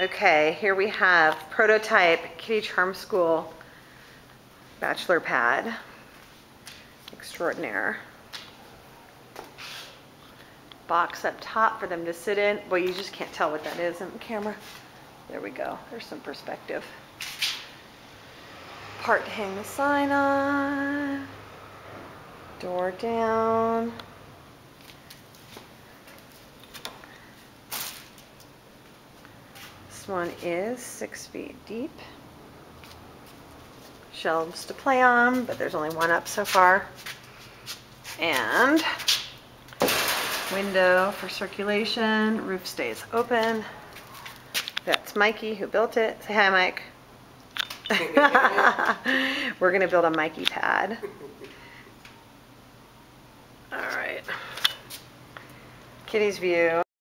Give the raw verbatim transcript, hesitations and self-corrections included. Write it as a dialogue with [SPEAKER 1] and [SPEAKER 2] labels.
[SPEAKER 1] Okay, here we have prototype Kitty Charm School bachelor pad. Extraordinaire. Box up top for them to sit in. Well, you just can't tell what that is in the camera. There we go. There's some perspective. Part to hang the sign on. Door down. This one is six feet deep. Shelves to play on, but there's only one up so far. And window for circulation. Roof stays open. That's Mikey who built it. Say hi, Mike. We're gonna build a Mikey pad. All right. Kitty's view.